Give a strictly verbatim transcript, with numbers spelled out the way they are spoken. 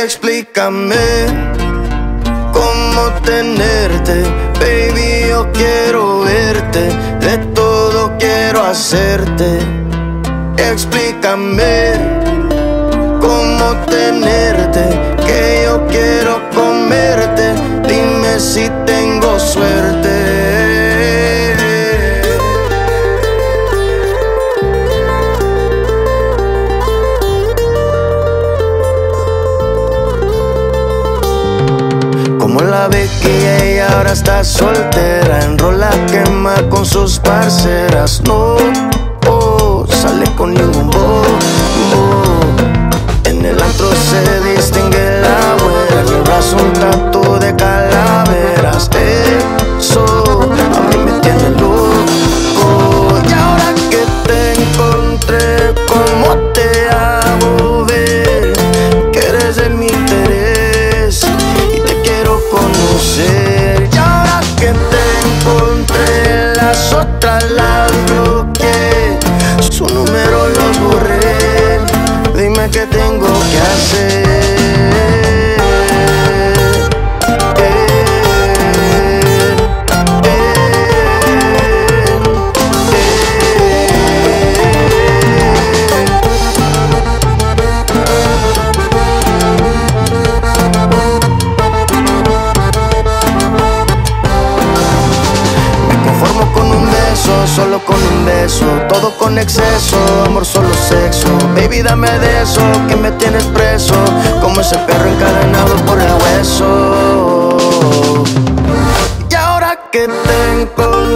Explícame cómo tenerte, baby, yo quiero verte, de todo quiero hacerte. Explícame cómo tenerte, que yo quiero comerte, dime si tengo suerte. Como la Becky, ella ahora está soltera, enrola, quema con sus parceras. No, oh, sale con ningún bobo. En el antro se distingue la güera, en el brazo un tatu de calaveras. Eso a mí me tiene loco. Y ahora que te encontré, ¿cómo te hago ver que eres de mi interés y te quiero conocer? Y ahora que te encontré, las otras las bloqueé, su número los borré, dime qué tengo que hacer. Solo con un beso, todo con exceso, amor solo sexo. Baby, dame de eso, que me tienes preso, como ese perro encadenado por el hueso. Y ahora que te encontré,